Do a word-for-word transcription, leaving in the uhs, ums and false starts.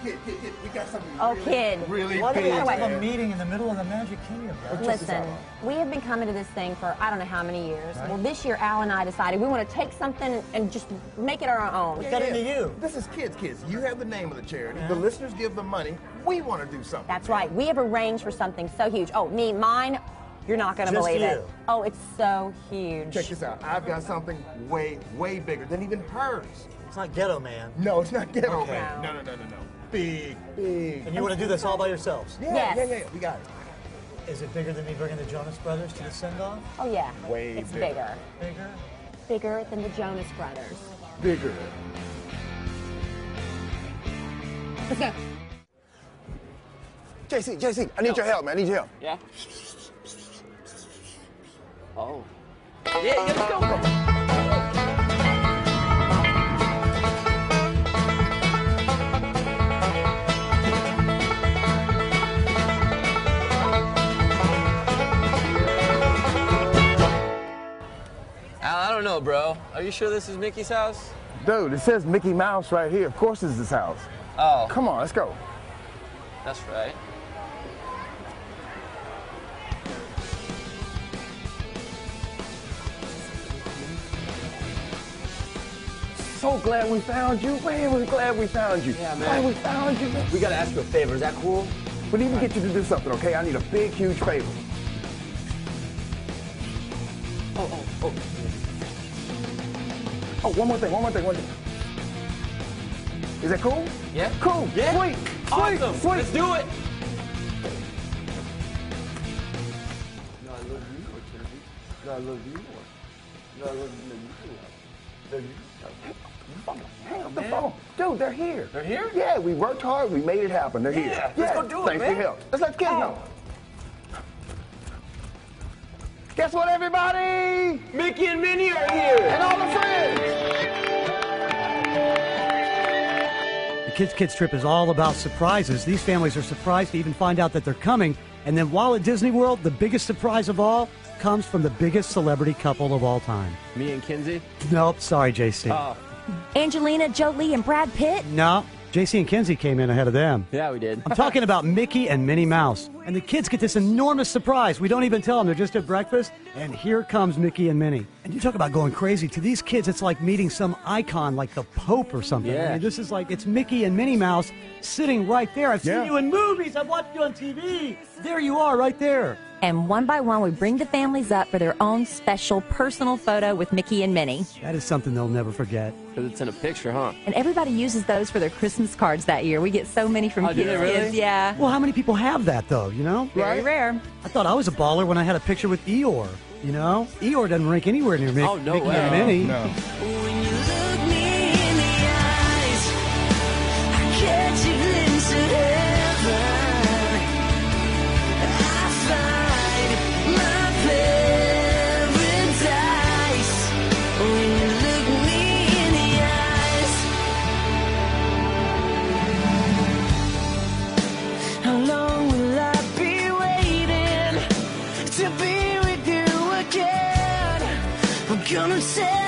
Kid, kid, kid, we got something Oh, really, kid. really Why do we big. have to have Wait. a meeting in the middle of the Magic Kingdom? guys? Listen, we have been coming to this thing for I don't know how many years. Right. Well, this year Al and I decided we want to take something and just make it our own. Got into you. This is Kids Kids. You have the name of the charity. The listeners give the money. We want to do something. That's right. We have arranged for something so huge. Oh, me, mine, you're not going to Just believe you. it. Oh, it's so huge. Check this out. I've got something way, way bigger than even hers. It's not Ghetto Man. No, it's not ghetto, Okay. man. No, no, no, no, no. Big, big. And you want to do this all by yourselves? Yeah, Yes. yeah, yeah. We got it. Is it bigger than me bringing the Jonas Brothers to the send-off? Oh, yeah. Way it's bigger. bigger. Bigger? Bigger than the Jonas Brothers. Bigger. Let's go. J C, J C, I need your help, man. I need your help. Yeah? Oh. Yeah, yeah, let's go. Al, I don't know, bro. Are you sure this is Mickey's house? Dude, it says Mickey Mouse right here. Of course it's his house. Oh, Come on, let's go. that's right. So glad we found you. Man, we're glad we found you. Yeah, man. Glad we found you. We gotta ask you a favor. Is that cool? We need to get you to do something, okay? I need a big, huge favor. Oh, oh, oh. Oh, one more thing, one more thing, one thing. Is that cool? Yeah? Cool. Yeah? Sweet. Awesome. Sweet. Sweet. Let's do it. No, I love you more, Timothy. No, I love you more. No, I love you more. Love you. Hang up the phone. Dude, they're here. They're here? Yeah, we worked hard. We made it happen. They're Yeah, here. let's go do it, Thanks for man. your help. Let's let kids know. Guess what, everybody? Mickey and Minnie are here. And all the friends. The Kids Kids trip is all about surprises. These families are surprised to even find out that they're coming. And then while at Disney World, the biggest surprise of all comes from the biggest celebrity couple of all time. Me and Kinsey? Nope, sorry, J C. Oh, Angelina Jolie and Brad Pitt. No, J C and Kinsey came in ahead of them. yeah, we did. I'm talking about Mickey and Minnie Mouse. And the kids get this enormous surprise. We don't even tell them. They're just at breakfast. And here comes Mickey and Minnie. And you talk about going crazy. To these kids, it's like meeting some icon like the Pope or something. Yeah. I mean, this is like, it's Mickey and Minnie Mouse sitting right there. I've seen Yeah. you in movies. I've watched you on T V. There you are right there. And one by one, we bring the families up for their own special personal photo with Mickey and Minnie. That is something they'll never forget. Because it's in a picture, huh? And everybody uses those for their Christmas cards that year. We get so many from Oh, do kids. they really? Kids, yeah. Well, how many people have that, though, you know? Very rare. I thought I was a baller when I had a picture with Eeyore, you know? Eeyore doesn't rank anywhere near Mickey, Oh, no Mickey way. and Minnie. No. When you look me in the eyes, I catch a glimpse of heaven. I find my paradise. When you look me in the eyes. How long will I be waiting to be with you again? I'm gonna say